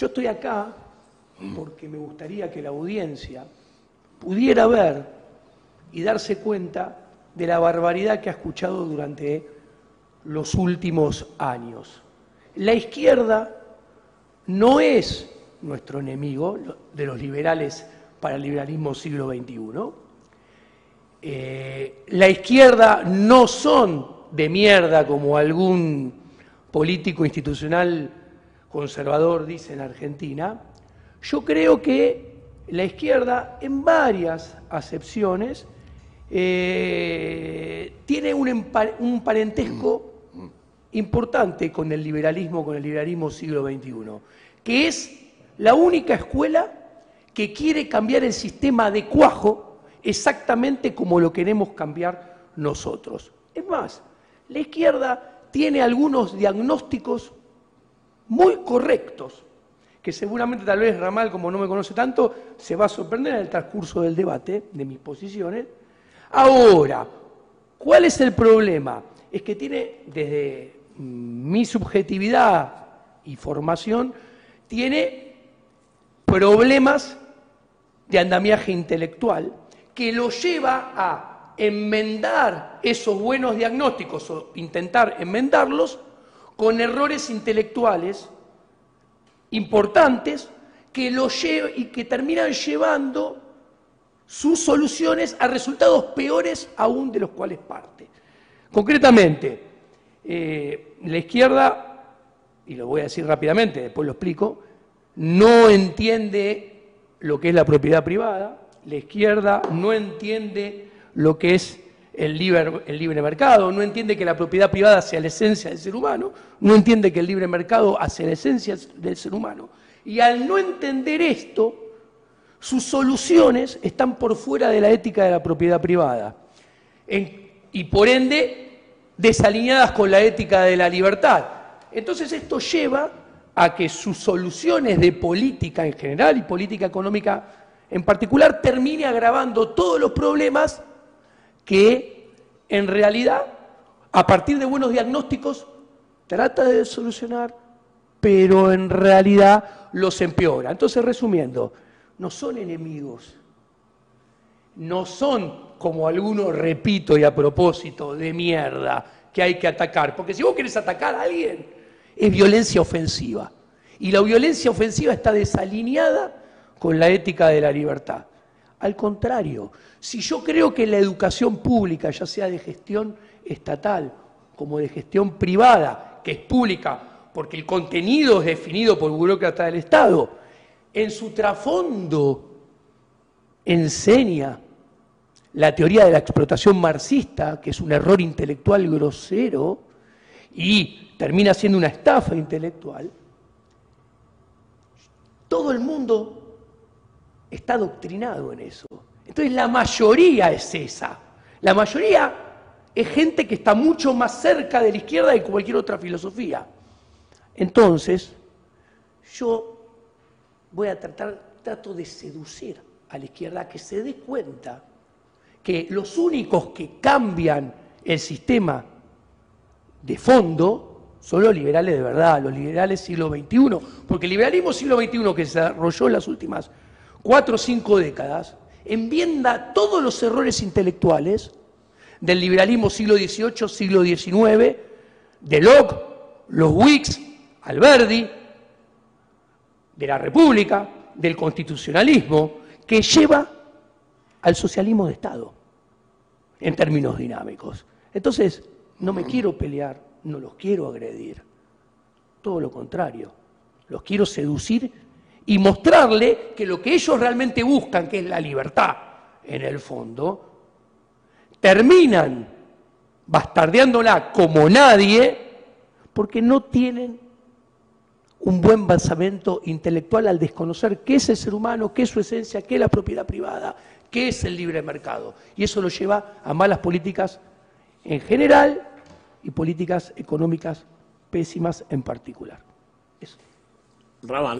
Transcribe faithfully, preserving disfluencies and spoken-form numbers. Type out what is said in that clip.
Yo estoy acá porque me gustaría que la audiencia pudiera ver y darse cuenta de la barbaridad que ha escuchado durante los últimos años. La izquierda no es nuestro enemigo de los liberales para el liberalismo siglo veintiuno. Eh, la izquierda no son de mierda como algún político institucional conservador dice en Argentina. Yo creo que la izquierda, en varias acepciones, eh, tiene un, un parentesco importante con el liberalismo, con el liberalismo siglo veintiuno, que es la única escuela que quiere cambiar el sistema de cuajo exactamente como lo queremos cambiar nosotros. Es más, la izquierda tiene algunos diagnósticos muy correctos, que seguramente tal vez Ramal, como no me conoce tanto, se va a sorprender en el transcurso del debate de mis posiciones. Ahora, ¿cuál es el problema? Es que tiene, desde mi subjetividad y formación, tiene problemas de andamiaje intelectual que lo lleva a enmendar esos buenos diagnósticos o intentar enmendarlos con errores intelectuales importantes que lo lleva y que terminan llevando sus soluciones a resultados peores aún de los cuales parte. Concretamente, eh, la izquierda, y lo voy a decir rápidamente, después lo explico, no entiende lo que es la propiedad privada, la izquierda no entiende lo que es el libre, el libre mercado, no entiende que la propiedad privada sea la esencia del ser humano, no entiende que el libre mercado hace la esencia del ser humano. Y al no entender esto, sus soluciones están por fuera de la ética de la propiedad privada en, y por ende desalineadas con la ética de la libertad. Entonces esto lleva a que sus soluciones de política en general y política económica en particular termine agravando todos los problemas que en realidad, a partir de buenos diagnósticos, trata de solucionar, pero en realidad los empeora. Entonces, resumiendo, no son enemigos, no son, como algunos repito y a propósito, de mierda, que hay que atacar. Porque si vos querés atacar a alguien, es violencia ofensiva. Y la violencia ofensiva está desalineada con la ética de la libertad. Al contrario, si yo creo que la educación pública, ya sea de gestión estatal como de gestión privada, que es pública porque el contenido es definido por burócratas del Estado, en su trasfondo enseña la teoría de la explotación marxista, que es un error intelectual grosero y termina siendo una estafa intelectual, todo el mundo está adoctrinado en eso. Entonces la mayoría es esa. La mayoría es gente que está mucho más cerca de la izquierda que cualquier otra filosofía. Entonces, yo voy a tratar, trato de seducir a la izquierda a que se dé cuenta que los únicos que cambian el sistema de fondo son los liberales de verdad, los liberales siglo veintiuno, porque el liberalismo siglo veintiuno que se desarrolló en las últimas cuatro o cinco décadas enmienda todos los errores intelectuales del liberalismo siglo dieciocho, siglo diecinueve, de Locke, los Whigs, Alberdi, de la República, del constitucionalismo, que lleva al socialismo de Estado, en términos dinámicos. Entonces, no me quiero pelear, no los quiero agredir, todo lo contrario, los quiero seducir y mostrarle que lo que ellos realmente buscan, que es la libertad, en el fondo, terminan bastardeándola como nadie porque no tienen un buen basamento intelectual al desconocer qué es el ser humano, qué es su esencia, qué es la propiedad privada, qué es el libre mercado. Y eso lo lleva a malas políticas en general y políticas económicas pésimas en particular. Eso. Ramal.